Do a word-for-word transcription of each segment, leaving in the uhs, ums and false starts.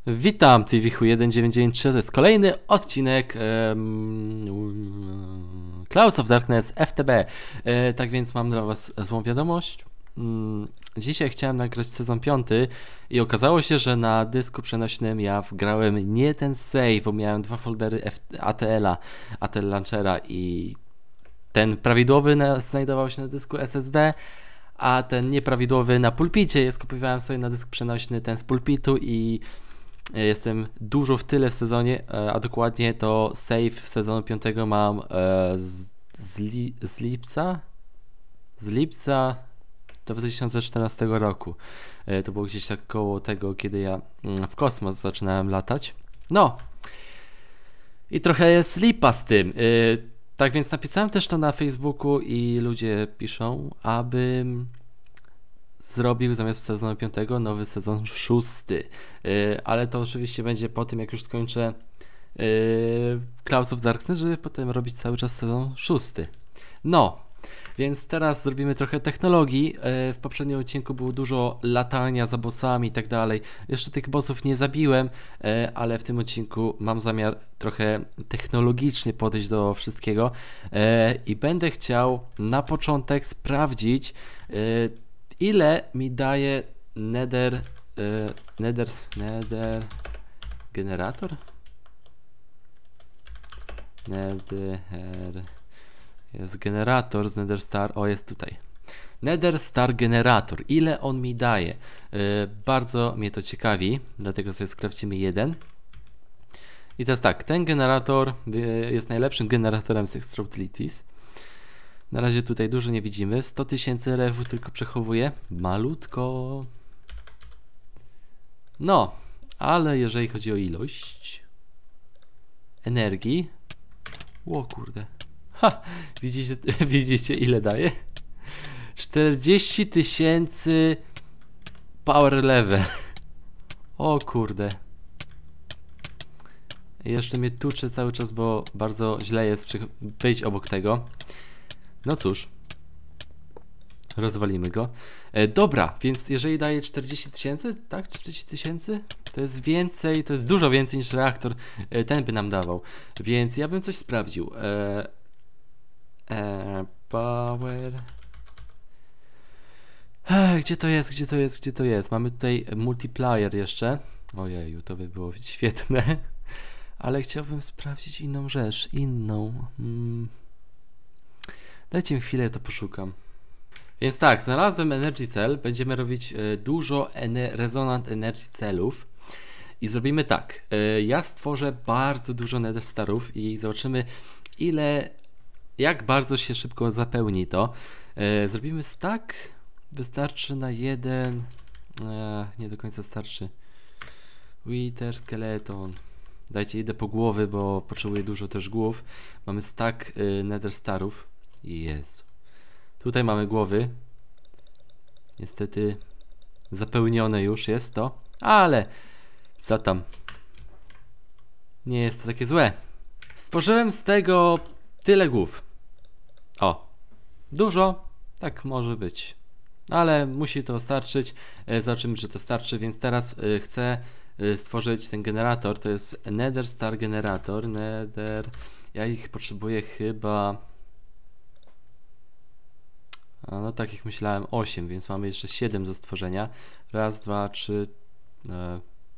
Witam, T V H jeden dziewięć dziewięć trzy, to jest kolejny odcinek um, Clouds of Darkness F T B. E, tak więc mam dla was złą wiadomość. Um, dzisiaj chciałem nagrać sezon piąty i okazało się, że na dysku przenośnym ja wgrałem nie ten save, bo miałem dwa foldery A T L-a, A T L Launchera i ten prawidłowy na, znajdował się na dysku S S D, a ten nieprawidłowy na pulpicie. Ja skopiowałem sobie na dysk przenośny ten z pulpitu i jestem dużo w tyle w sezonie, a dokładnie to save sezonu piątego mam z, z, li, z lipca z lipca dwa tysiące czternastego roku. To było gdzieś tak koło tego, kiedy ja w kosmos zaczynałem latać. No i trochę jest lipa z tym. Tak więc napisałem też to na Facebooku i ludzie piszą, abym zrobił zamiast sezonu piątego nowy sezon szósty, yy, ale to oczywiście będzie po tym, jak już skończę yy, Clouds of Darkness, żeby potem robić cały czas sezon szósty. No, więc teraz zrobimy trochę technologii. Yy, w poprzednim odcinku było dużo latania za bossami i tak dalej. Jeszcze tych bossów nie zabiłem, yy, ale w tym odcinku mam zamiar trochę technologicznie podejść do wszystkiego yy, i będę chciał na początek sprawdzić, yy, ile mi daje nether, yy, nether, nether generator? Nether, jest generator z Nether Star, o jest tutaj. Nether Star Generator, ile on mi daje? Yy, bardzo mnie to ciekawi, dlatego sobie skrawcimy jeden. I teraz tak, ten generator yy, jest najlepszym generatorem z Extra Utilities. Na razie tutaj dużo nie widzimy. sto tysięcy R F tylko przechowuje. Malutko. No, ale jeżeli chodzi o ilość energii. O kurde. Ha! Widzicie, widzicie ile daje? czterdzieści tysięcy power level. O kurde. I jeszcze mnie tuczy cały czas, bo bardzo źle jest wyjść obok tego. No cóż, rozwalimy go. E, dobra, więc jeżeli daje czterdzieści tysięcy, tak? czterdzieści tysięcy? To jest więcej, to jest dużo więcej niż reaktor e, ten by nam dawał. Więc ja bym coś sprawdził. E, e, power. E, gdzie to jest? Gdzie to jest? Gdzie to jest? Mamy tutaj multiplier jeszcze. Ojeju, to by było świetne. Ale chciałbym sprawdzić inną rzecz. Inną. Hmm. Dajcie mi chwilę, to poszukam. Więc tak, znalazłem Energy Cell. Będziemy robić e, dużo ene Resonant Energy Cellów. I zrobimy tak. E, ja stworzę bardzo dużo Nether Starów i zobaczymy, ile, jak bardzo się szybko zapełni to. E, zrobimy stack. Wystarczy na jeden. E, nie do końca starczy. Wither, Skeleton. Dajcie, idę po głowy, bo potrzebuję dużo też głów. Mamy stack e, Nether Starów. Jezu. Tutaj mamy głowy. Niestety zapełnione już jest to, ale co tam? Nie jest to takie złe. Stworzyłem z tego tyle głów. O, dużo, tak może być, ale musi to starczyć. Zobaczymy, czy to starczy, więc teraz chcę stworzyć ten generator. To jest Nether Star Generator. Nether. Ja ich potrzebuję chyba. A no tak jak myślałem, osiem, więc mamy jeszcze siedem do stworzenia. Raz, dwa, trzy, e,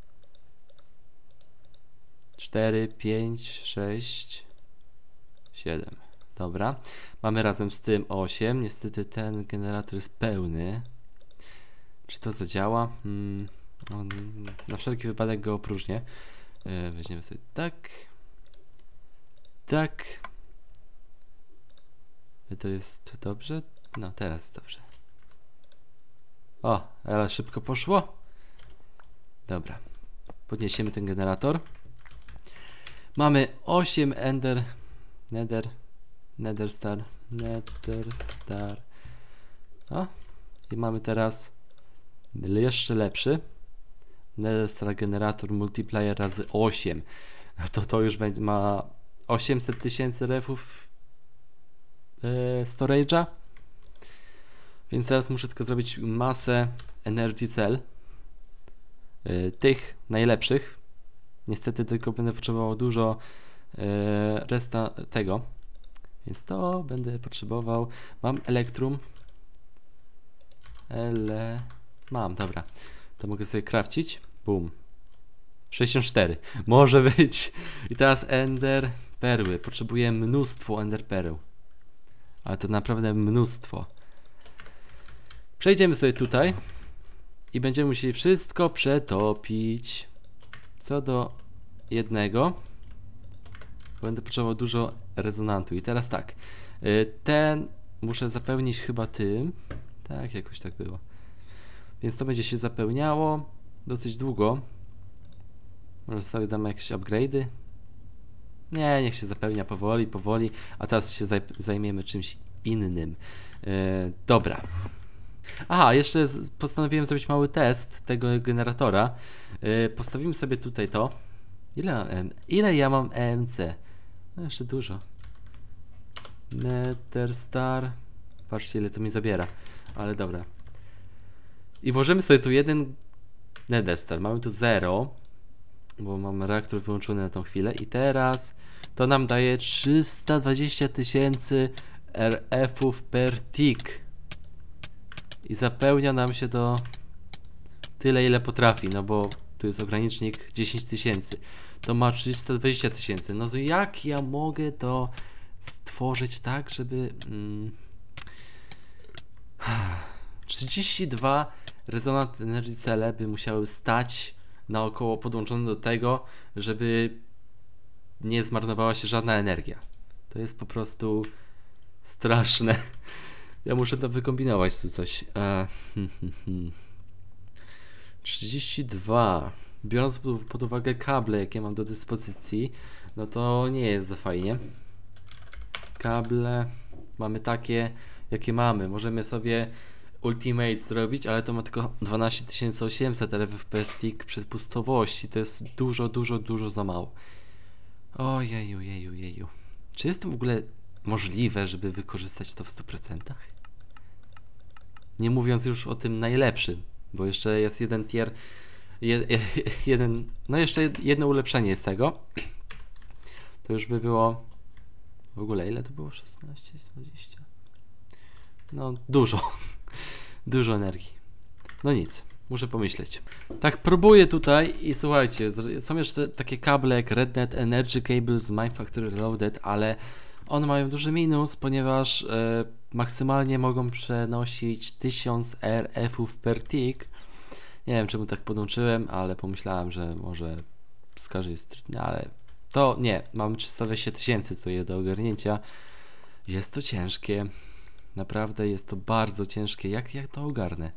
cztery, pięć, sześć, siedem. Dobra. Mamy razem z tym osiem. Niestety ten generator jest pełny. Czy to zadziała? Hmm, no, na wszelki wypadek go opróżnię. E, weźmiemy sobie tak. Tak. To jest dobrze? No, teraz dobrze. O, ale szybko poszło. Dobra. Podniesiemy ten generator. Mamy osiem ender. Nether. Nether Star. Nether Star. O. I mamy teraz jeszcze lepszy. Nether Star Generator Multiplier razy osiem. No to to już będzie, ma osiemset tysięcy refów yy, storage'a. Więc teraz muszę tylko zrobić masę Energy Cell. y, tych najlepszych. Niestety tylko będę potrzebował dużo y, resta tego. Więc to będę potrzebował. Mam elektrum. Ele... Mam, dobra. To mogę sobie crafcić. Boom. sześćdziesiąt cztery. Może być. I teraz ender perły. Potrzebuję mnóstwo ender pereł. Ale to naprawdę mnóstwo. Przejdziemy sobie tutaj. I będziemy musieli wszystko przetopić. Co do jednego. Będę potrzebował dużo rezonantu. I teraz tak. Ten muszę zapełnić chyba tym. Tak, jakoś tak było. Więc to będzie się zapełniało dosyć długo. Może sobie damy jakieś upgrade'y. Nie, niech się zapełnia powoli, powoli. A teraz się zaj zajmiemy czymś innym. Yy, dobra. Aha, jeszcze postanowiłem zrobić mały test tego generatora. Yy, postawimy sobie tutaj to. Ile, mam, ile ja mam E M C? No jeszcze dużo. Nether Star. Patrzcie, ile to mi zabiera. Ale dobra. I włożymy sobie tu jeden Nether Star. Mamy tu zero, bo mam reaktor wyłączony na tą chwilę. I teraz to nam daje trzysta dwadzieścia tysięcy R F-ów per tick. I zapełnia nam się do tyle, ile potrafi. No bo tu jest ogranicznik dziesięć tysięcy. To ma trzysta dwadzieścia tysięcy. No to jak ja mogę to stworzyć tak, żeby... Mm, trzydzieści dwa Resonant Energy cele by musiały stać naokoło podłączone do tego, żeby nie zmarnowała się żadna energia. To jest po prostu straszne. Ja muszę to wykombinować tu coś. E, hmm, hmm, hmm. trzydzieści dwa. Biorąc pod uwagę kable, jakie mam do dyspozycji, no to nie jest za fajnie. Kable mamy takie, jakie mamy. Możemy sobie Ultimate zrobić, ale to ma tylko dwanaście tysięcy osiemset R F per tick przepustowości. To jest dużo, dużo, dużo za mało. Ojeju, jeju, jeju. Czy jest to w ogóle możliwe, żeby wykorzystać to w stu procentach? Nie mówiąc już o tym najlepszym, bo jeszcze jest jeden tier, je, jeden, no jeszcze jedno ulepszenie z tego. To już by było, w ogóle ile to było? szesnaście, dwadzieścia. No dużo. Dużo energii. No nic, muszę pomyśleć. Tak, próbuję tutaj i słuchajcie, są jeszcze takie kable jak RedNet Energy Cables Mine Factory Reloaded, ale one mają duży minus, ponieważ e, maksymalnie mogą przenosić tysiąc R F-ów per tick. Nie wiem, czemu tak podłączyłem, ale pomyślałem, że może z każdej strony, ale to nie, mam trzysta dwadzieścia tysięcy tutaj do ogarnięcia. Jest to ciężkie. Naprawdę jest to bardzo ciężkie. Jak ja to ogarnę?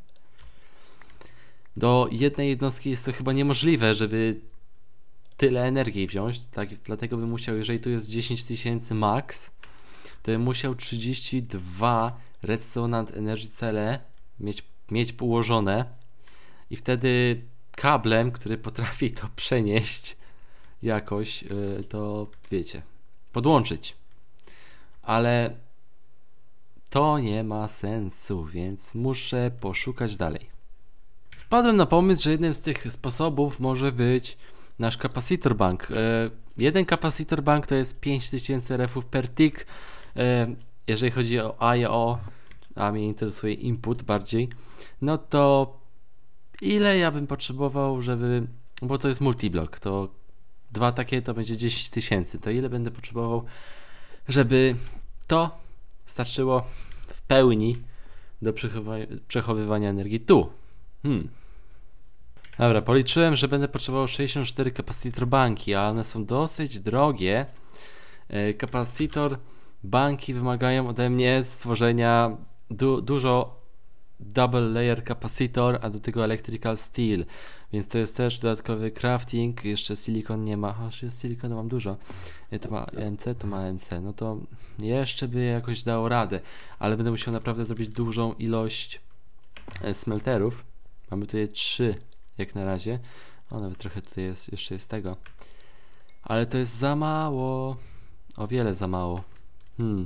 Do jednej jednostki jest to chyba niemożliwe, żeby tyle energii wziąć. Tak, dlatego bym musiał, jeżeli tu jest dziesięć tysięcy max, to bym musiał trzydzieści dwa Resonant Energy cele mieć, mieć ułożone i wtedy kablem, który potrafi to przenieść jakoś, yy, to wiecie, podłączyć. Ale to nie ma sensu, więc muszę poszukać dalej. Wpadłem na pomysł, że jednym z tych sposobów może być nasz capacitor bank. E, jeden capacitor bank to jest pięć tysięcy R F-ów per tick. E, jeżeli chodzi o I O, a mnie interesuje input bardziej, no to ile ja bym potrzebował, żeby... Bo to jest multiblock, to dwa takie to będzie dziesięć tysięcy. To ile będę potrzebował, żeby to starczyło w pełni do przechowywania energii tu. Hmm. Dobra, policzyłem, że będę potrzebował sześćdziesiąt cztery capacitor banki, a one są dosyć drogie. Capacitor banki wymagają ode mnie stworzenia du dużo double layer capacitor, a do tego electrical steel, więc to jest też dodatkowy crafting. Jeszcze silikon nie ma, chociaż silikonu mam dużo. To ma M C, to ma M C, no to jeszcze by jakoś dało radę, ale będę musiał naprawdę zrobić dużą ilość smelterów. Mamy tutaj trzy jak na razie. O, nawet trochę tutaj jest, jeszcze jest tego. Ale to jest za mało. O wiele za mało. Hmm.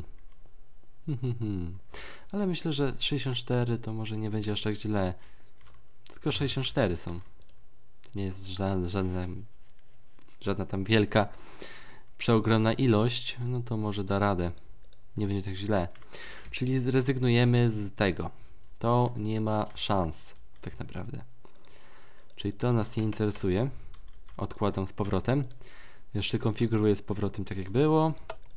Ale myślę, że sześćdziesiąt cztery to może nie będzie aż tak źle. Tylko sześćdziesiąt cztery są. nie jest żadna, żadna, żadna tam wielka, przeogromna ilość, no to może da radę. Nie będzie tak źle. Czyli zrezygnujemy z tego. To nie ma szans, tak naprawdę. Czyli to nas nie interesuje. Odkładam z powrotem. Jeszcze konfiguruję z powrotem tak jak było.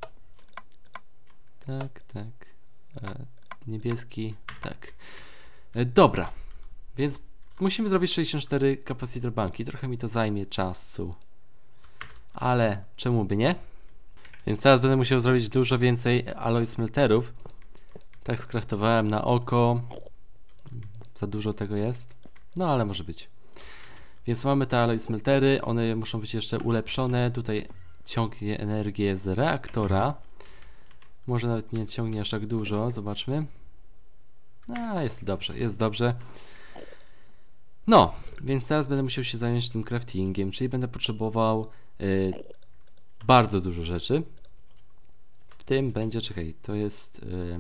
Tak, tak. E, niebieski, tak. E, dobra. Więc musimy zrobić sześćdziesiąt cztery capacitor banki. Trochę mi to zajmie czasu. Ale czemu by nie? Więc teraz będę musiał zrobić dużo więcej alloy smelterów. Tak skraftowałem na oko. Za dużo tego jest. No ale może być. Więc mamy te alloy smeltery. One muszą być jeszcze ulepszone. Tutaj ciągnie energię z reaktora. Może nawet nie ciągnie aż tak dużo. Zobaczmy. A, jest dobrze, jest dobrze. No, więc teraz będę musiał się zająć tym craftingiem, czyli będę potrzebował y, bardzo dużo rzeczy. W tym będzie, czekaj, to jest y,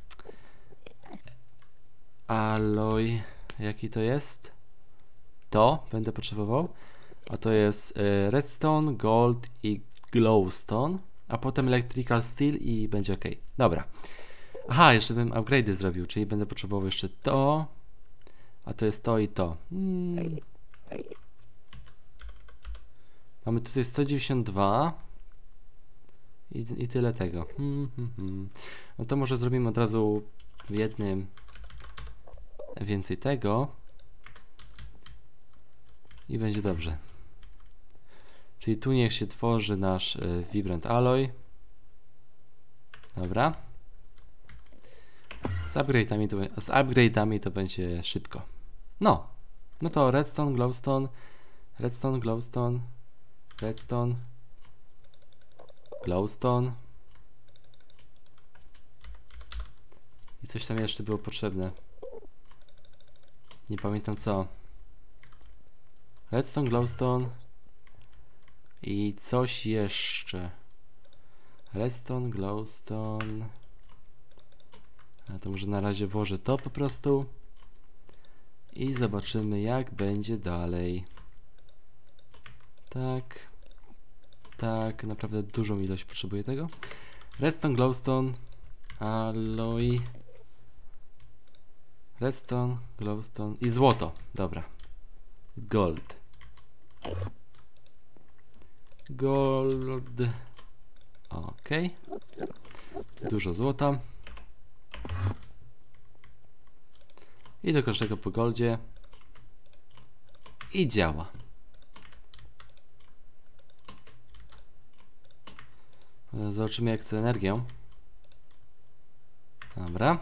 alloy, jaki to jest? To będę potrzebował, a to jest y, redstone, gold i glowstone, a potem electrical steel i będzie ok. Dobra. Aha, jeszcze bym upgrade'y zrobił, czyli będę potrzebował jeszcze to, a to jest to i to. Hmm. Mamy tutaj sto dziewięćdziesiąt dwa i, i tyle tego. Hmm, hmm, hmm. No to może zrobimy od razu w jednym więcej tego i będzie dobrze. Czyli tu niech się tworzy nasz y, Vibrant Alloy. Dobra. Z upgrade'ami to, z upgrade'ami to będzie szybko. No. No to redstone, glowstone, redstone, glowstone, redstone, glowstone. I coś tam jeszcze było potrzebne. Nie pamiętam co. Redstone, glowstone i coś jeszcze. Redstone, glowstone. A to może na razie włożę to po prostu i zobaczymy jak będzie dalej. Tak. Tak, naprawdę dużą ilość potrzebuję tego. Redstone, glowstone, alloy, redstone, glowstone i złoto. Dobra. Gold. Gold. Ok. Dużo złota. I do każdego po goldzie. I działa. Zobaczymy jak z energią. Dobra.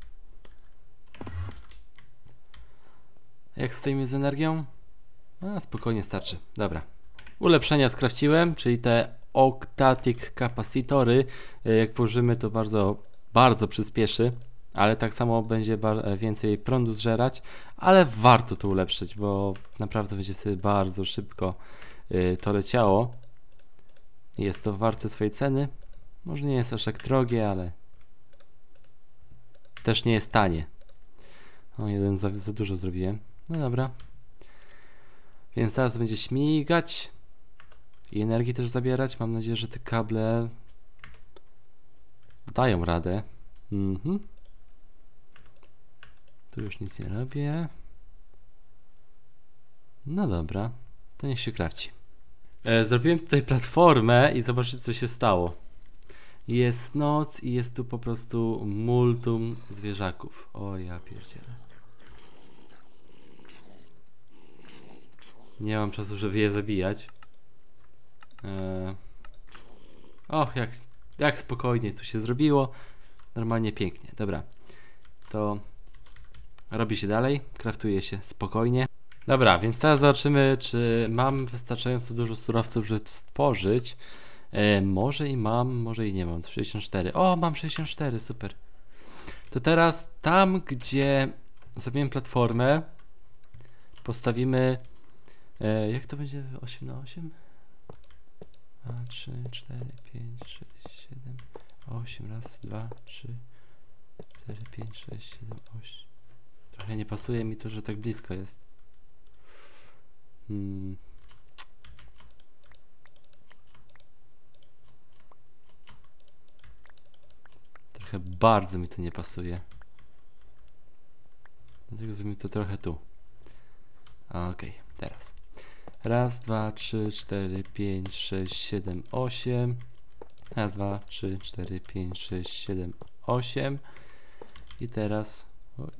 Jak stoimy z energią? A, spokojnie starczy. Dobra. Ulepszenia skrafciłem, czyli te Octatic Capacitory. Jak włożymy to bardzo, bardzo przyspieszy. Ale tak samo będzie więcej prądu zżerać. Ale warto to ulepszyć, bo naprawdę będzie wtedy bardzo szybko yy, to leciało. Jest to warte swojej ceny. Może nie jest aż tak drogie, ale też nie jest tanie. O, jeden za, za dużo zrobiłem. No dobra. Więc teraz będzie śmigać i energii też zabierać. Mam nadzieję, że te kable dają radę. Mhm. Tu już nic nie robię. No dobra, to niech się krawci. E, zrobiłem tutaj platformę i zobaczcie co się stało. Jest noc i jest tu po prostu multum zwierzaków. O ja pierdzielę. Nie mam czasu, żeby je zabijać. E... Och, jak, jak spokojnie tu się zrobiło. Normalnie pięknie. Dobra. To robi się dalej. Kraftuje się spokojnie. Dobra, więc teraz zobaczymy, czy mam wystarczająco dużo surowców, żeby stworzyć. E, może i mam, może i nie mam. sześćdziesiąt cztery. O, mam sześćdziesiąt cztery, super. To teraz tam, gdzie zrobimy platformę, postawimy. E, jak to będzie? osiem na osiem? dwa, trzy, cztery, pięć, sześć, siedem, osiem. Raz, dwa, trzy, cztery, pięć, sześć, siedem, osiem. Trochę nie pasuje mi to, że tak blisko jest. Hmm. Trochę bardzo mi to nie pasuje. Dlatego zrobimy to trochę tu. Okej, okay, teraz. Raz, dwa, trzy, cztery, pięć, sześć, siedem, osiem. Raz, dwa, trzy, cztery, pięć, sześć, siedem, osiem. I teraz... Oj.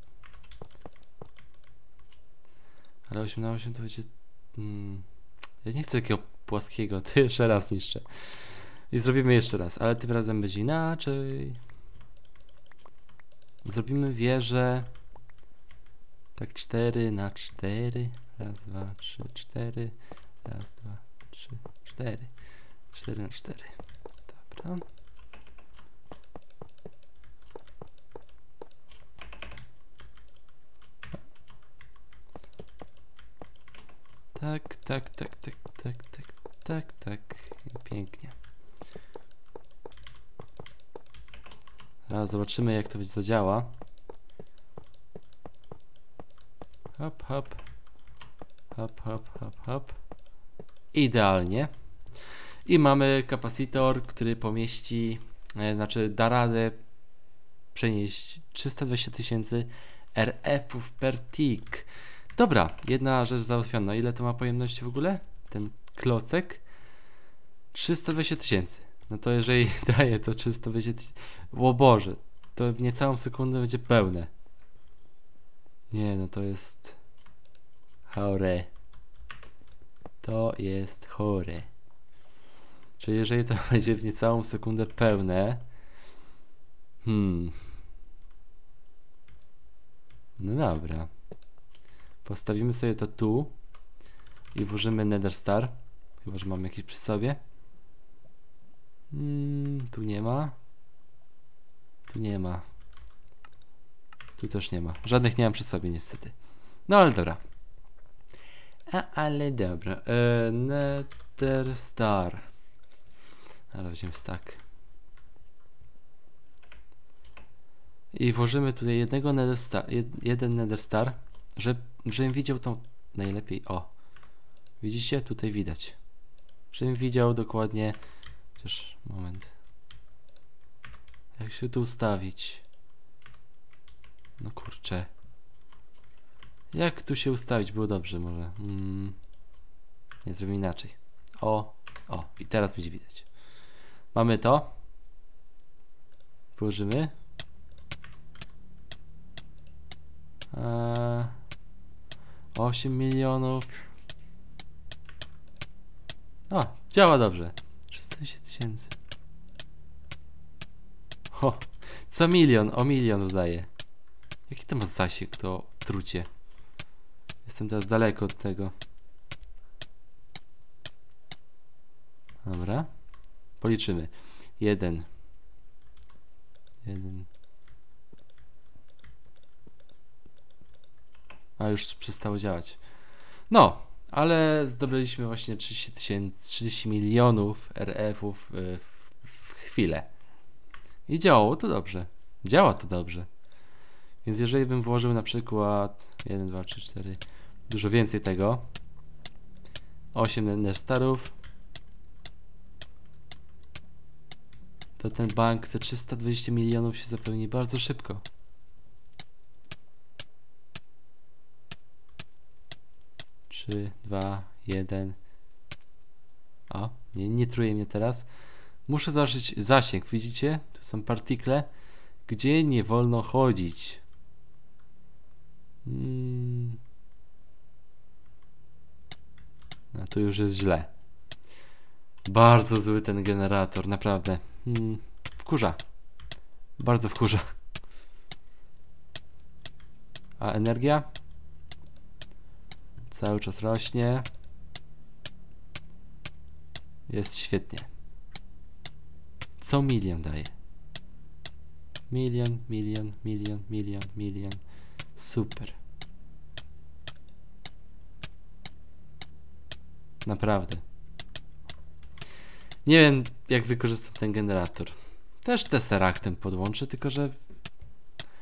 Ale osiem na osiem to będzie... Hmm. Ja nie chcę takiego płaskiego, to jeszcze raz niszczę. I zrobimy jeszcze raz, ale tym razem będzie inaczej. Zrobimy wieżę. Tak cztery na cztery. Raz, dwa, trzy, cztery. Raz, dwa, trzy, cztery. cztery na cztery. Dobra. Tak, tak, tak, tak, tak, tak, tak, tak. Pięknie. Teraz zobaczymy, jak to zadziała. Hop, hop. Hop, hop, hop, hop. Idealnie. I mamy kapacitor, który pomieści, e, znaczy da radę przenieść trzysta dwadzieścia tysięcy R F-ów per tick. Dobra, jedna rzecz załatwiona. Ile to ma pojemności w ogóle? Ten klocek? trzysta dwadzieścia tysięcy. No to jeżeli daje to trzysta dwadzieścia tysięcy... O Boże, to niecałą sekundę będzie pełne. Nie, no to jest... chore. To jest chore. Czyli jeżeli to będzie w niecałą sekundę pełne... Hmm... No dobra. Postawimy sobie to tu i włożymy Nether Star. Chyba że mam jakiś przy sobie. Hmm, tu nie ma. Tu nie ma. Tu też nie ma. Żadnych nie mam przy sobie niestety. No ale dobra. A, ale dobra. E, Nether Star. Ale weźmiemy stack. I włożymy tutaj jednego Nether Star, jed, jeden Nether Star, żeby, żebym widział tą najlepiej. O, widzicie? Tutaj widać. Żebym widział dokładnie. Chociaż moment. Jak się tu ustawić? No kurczę. Jak tu się ustawić? Było dobrze może. Hmm. Nie, zrobimy inaczej. O, o, i teraz będzie widać. Mamy to. Położymy. Eee, osiem milionów. O, działa dobrze. trzysta tysięcy. O, co milion, o milion dodaje. Jaki to ma zasięg to trucie? Jestem teraz daleko od tego. Dobra. Policzymy. Jeden. Jeden. A już przestało działać. No, ale zdobyliśmy właśnie trzydzieści tysięcy, trzydzieści milionów R F-ów w, w chwilę. I działało to dobrze. Działa to dobrze. Więc jeżeli bym włożył na przykład jeden, dwa, trzy, cztery, dużo więcej tego, osiem Nether Starów, to ten bank, te trzysta dwadzieścia milionów się zapełni bardzo szybko. trzy, dwa, jeden. O, nie, nie truje mnie teraz. Muszę zobaczyć zasięg, widzicie? Tu są partikle, gdzie nie wolno chodzić. Hmm. No tu już jest źle. Bardzo zły ten generator, naprawdę. Hmm. Wkurza. Bardzo wkurza. A energia? Cały czas rośnie. Jest świetnie. Co milion daje? Milion, milion, milion, milion, milion. Super. Naprawdę. Nie wiem, jak wykorzystam ten generator. Też Tesseractem podłączę, tylko że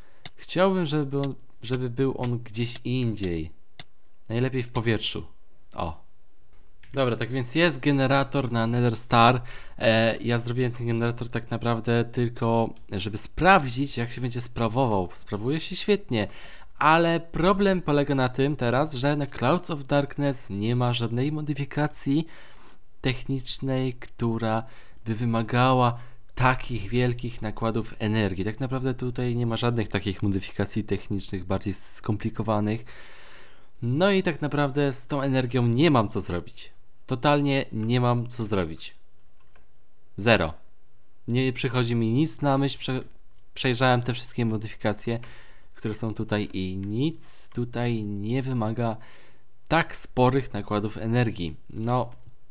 chciałbym, żeby, on, żeby był on gdzieś indziej. Najlepiej w powietrzu. O. Dobra, tak więc jest generator na Nether Star. E, ja zrobiłem ten generator tak naprawdę tylko, żeby sprawdzić, jak się będzie sprawował. Sprawuje się świetnie, ale problem polega na tym teraz, że na Clouds of Darkness nie ma żadnej modyfikacji technicznej, która by wymagała takich wielkich nakładów energii. Tak naprawdę tutaj nie ma żadnych takich modyfikacji technicznych, bardziej skomplikowanych. No i tak naprawdę z tą energią nie mam co zrobić. Totalnie nie mam co zrobić. Zero. Nie przychodzi mi nic na myśl. Prze przejrzałem te wszystkie modyfikacje, które są tutaj i nic tutaj nie wymaga tak sporych nakładów energii. No,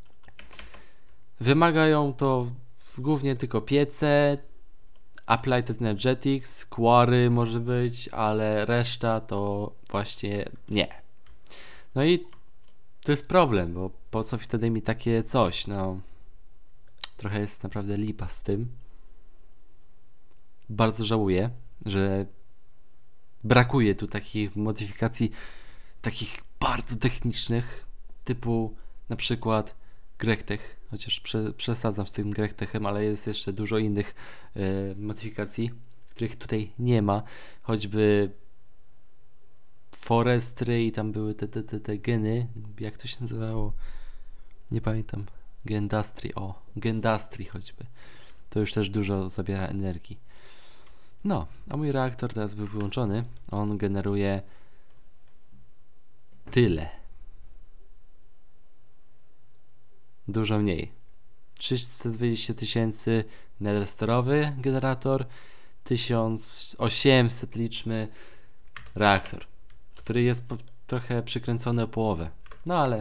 wymagają to głównie tylko piece, Applied Energetics, Quarry może być, ale reszta to właśnie nie. No i to jest problem, bo po co wtedy mi takie coś? No, trochę jest naprawdę lipa z tym. Bardzo żałuję, że brakuje tu takich modyfikacji, takich bardzo technicznych, typu na przykład GrechTech, chociaż prze, przesadzam z tym GrechTechem, ale jest jeszcze dużo innych e, modyfikacji, których tutaj nie ma, choćby Forestry i tam były te, te, te, te geny, jak to się nazywało, nie pamiętam, Gendastry, o, Gendastry choćby, to już też dużo zabiera energii. No, a mój reaktor teraz był wyłączony, on generuje tyle. Dużo mniej. trzysta dwadzieścia tysięcy nethersterowy generator, tysiąc osiemset liczmy reaktor, który jest po, trochę przykręcony o połowę. No ale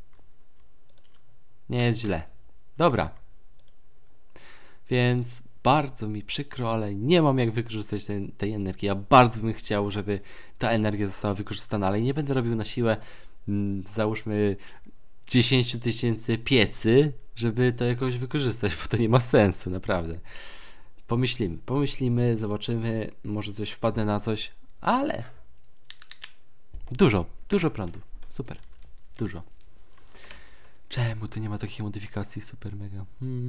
nie jest źle. Dobra. Więc bardzo mi przykro, ale nie mam jak wykorzystać tej, tej energii. Ja bardzo bym chciał, żeby ta energia została wykorzystana, ale nie będę robił na siłę, mm, załóżmy dziesięć tysięcy piecy, żeby to jakoś wykorzystać, bo to nie ma sensu, naprawdę. Pomyślimy, pomyślimy, zobaczymy, może coś wpadnę na coś, ale dużo, dużo prądu, super, dużo. Czemu tu nie ma takiej modyfikacji, super mega? Hmm.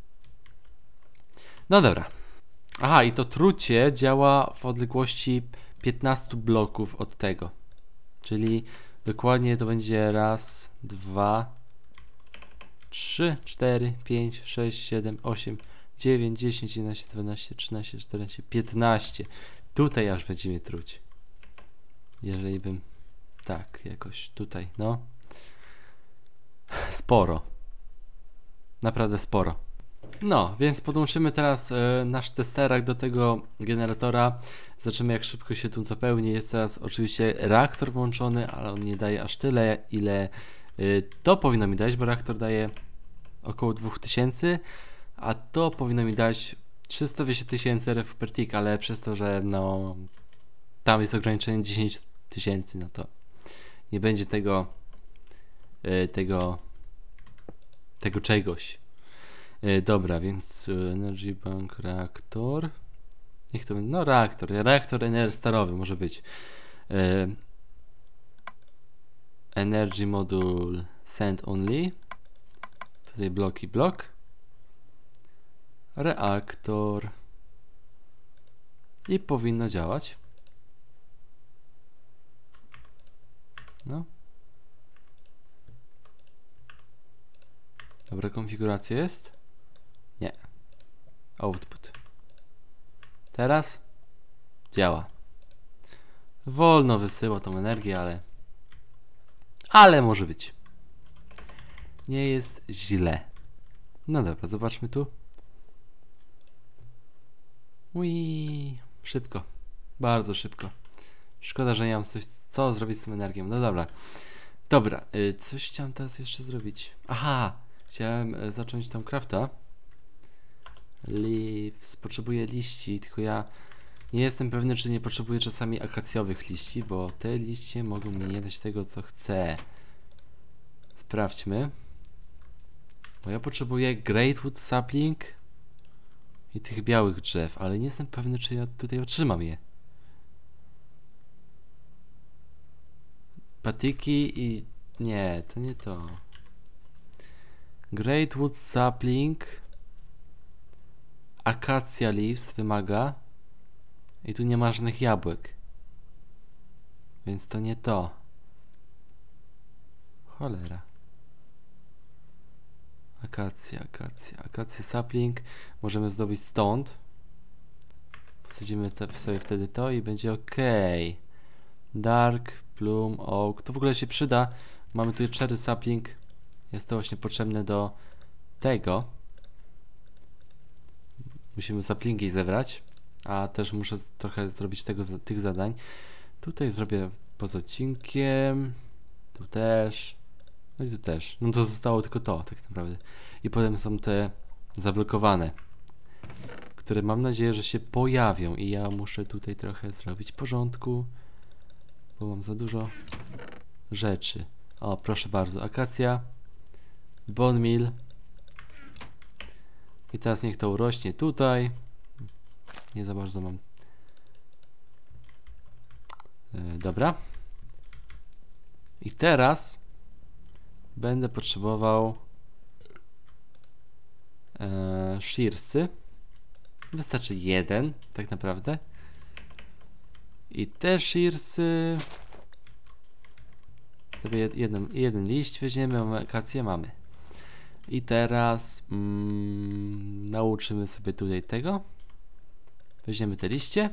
No dobra. Aha, i to trucie działa w odległości piętnastu bloków od tego, czyli dokładnie to będzie raz, dwa, trzy, cztery, pięć, sześć, siedem, osiem, dziewięć, dziesięć, jedenaście, dwanaście, trzynaście, czternaście, piętnaście. Tutaj aż będzie mnie truć. Jeżeli bym tak jakoś tutaj, no. Sporo. Naprawdę sporo. No, więc podłączymy teraz e, nasz testerak do tego generatora. Zobaczymy, jak szybko się tu zapełni. Jest teraz oczywiście reaktor włączony, ale on nie daje aż tyle, ile y, to powinno mi dać, bo reaktor daje około dwa tysiące, a to powinno mi dać trzysta dwieście tysięcy R F per tick, ale przez to, że no tam jest ograniczenie dziesięć tysięcy, no to nie będzie tego y, tego tego czegoś. Y, dobra, więc y, Energy Bank reaktor. Niech to będzie, no reaktor, reaktor enerstarowy może być. E, energy Module Send Only. Tutaj blok i blok. Reaktor. I powinno działać. No. Dobra konfiguracja jest? Nie. Output. Teraz działa. Wolno wysyła tą energię, ale ale może być. Nie jest źle. No dobra, zobaczmy tu. Ui, szybko. Bardzo szybko. Szkoda, że nie mam coś, co zrobić z tą energią. No dobra. Dobra, y, coś chciałem teraz jeszcze zrobić. Aha, chciałem y, zacząć tam crafta. Leaves, potrzebuję liści, tylko ja nie jestem pewny, czy nie potrzebuję czasami akacjowych liści, bo te liście mogą mi nie dać tego, co chcę. Sprawdźmy. Bo ja potrzebuję Greatwood Sapling i tych białych drzew, ale nie jestem pewny, czy ja tutaj otrzymam je. Patyki i Nie, to nie to. Great Wood Sapling. Acacia Leaves wymaga. I tu nie ma żadnych jabłek. Więc to nie to. Cholera. Akacja, akacja, akacja sapling. Możemy zdobyć stąd. Posadzimy te, sobie wtedy to i będzie ok. Dark, Plum, Oak. To w ogóle się przyda. Mamy tu cherry sapling. Jest to właśnie potrzebne do tego. Musimy saplingi zebrać. A też muszę z, trochę zrobić tego, tych zadań. Tutaj zrobię poza odcinkiem. Tu też. No i tu też. No to zostało tylko to, tak naprawdę. I potem są te zablokowane, które mam nadzieję, że się pojawią. I ja muszę tutaj trochę zrobić porządku, bo mam za dużo rzeczy. O, proszę bardzo. Akacja. Bone meal. I teraz niech to urośnie tutaj. Nie za bardzo mam. Yy, dobra. I teraz będę potrzebował e, shearsy. Wystarczy jeden, tak naprawdę. I te shearsy sobie jeden, jeden liść weźmiemy, mamy akację, mamy. I teraz mm, nauczymy sobie tutaj tego. Weźmiemy te liście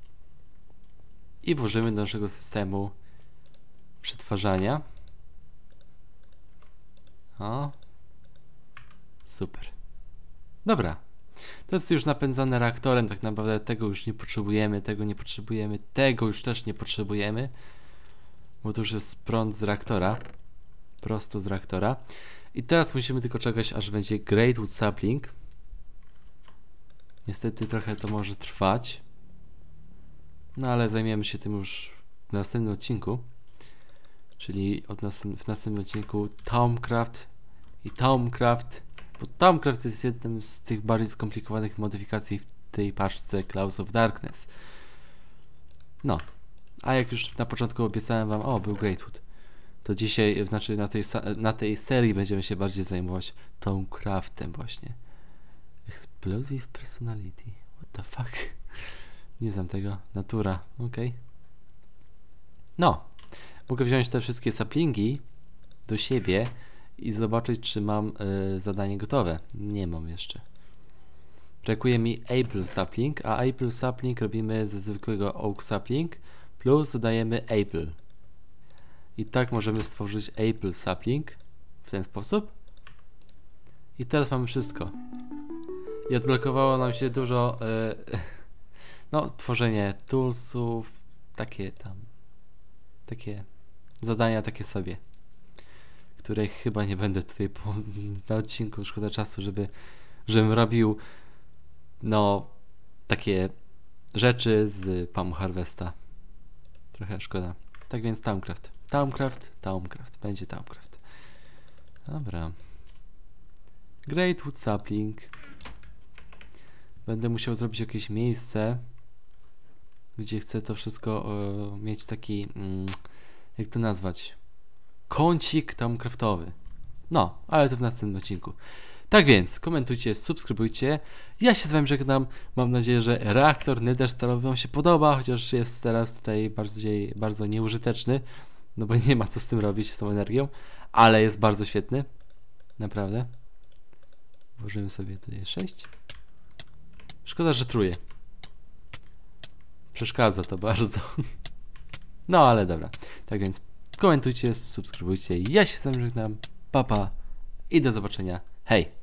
i włożymy do naszego systemu przetwarzania. O, super. Dobra. To jest już napędzane reaktorem, tak naprawdę tego już nie potrzebujemy, tego nie potrzebujemy, tego już też nie potrzebujemy, bo to już jest prąd z reaktora, prosto z reaktora. I teraz musimy tylko czekać, aż będzie Great Wood Sapling. Niestety trochę to może trwać, no ale zajmiemy się tym już w następnym odcinku, czyli od nas w następnym odcinku Thaumcraft i Thaumcraft, bo Thaumcraft jest jednym z tych bardziej skomplikowanych modyfikacji w tej paczce Clouds of Darkness. No, a jak już na początku obiecałem wam, o, był Greatwood, to dzisiaj, znaczy na tej, na tej serii będziemy się bardziej zajmować Thaumcraftem właśnie. Explosive Personality, what the fuck? Nie znam tego. Natura, ok. No, mogę wziąć te wszystkie saplingi do siebie i zobaczyć, czy mam y, zadanie gotowe. Nie mam jeszcze. Brakuje mi Apple Sapling, a Apple Sapling robimy ze zwykłego Oak Sapling plus dodajemy Apple. I tak możemy stworzyć Apple Sapling w ten sposób. I teraz mamy wszystko. I odblokowało nam się dużo y, no, tworzenie toolsów, takie tam takie zadania takie sobie, których chyba nie będę tutaj po, na odcinku, szkoda czasu, żeby żebym robił no takie rzeczy z Palm Harvesta. Trochę szkoda. Tak więc Thaumcraft. Thaumcraft, Thaumcraft. Będzie Thaumcraft. Dobra. Great Wood Sapling. Będę musiał zrobić jakieś miejsce, gdzie chcę to wszystko e, mieć taki, mm, jak to nazwać, kącik Thaumcraftowy. No, ale to w następnym odcinku. Tak więc, komentujcie, subskrybujcie. Ja się z wami żegnam. Mam nadzieję, że reaktor netherstalowy wam się podoba, chociaż jest teraz tutaj bardziej, bardzo nieużyteczny, no bo nie ma co z tym robić, z tą energią, ale jest bardzo świetny. Naprawdę. Włożymy sobie tutaj sześć. Szkoda, że truje. Przeszkadza to bardzo. No ale dobra. Tak więc komentujcie, subskrybujcie. Ja się z wami żegnam. Pa, pa i do zobaczenia. Hej!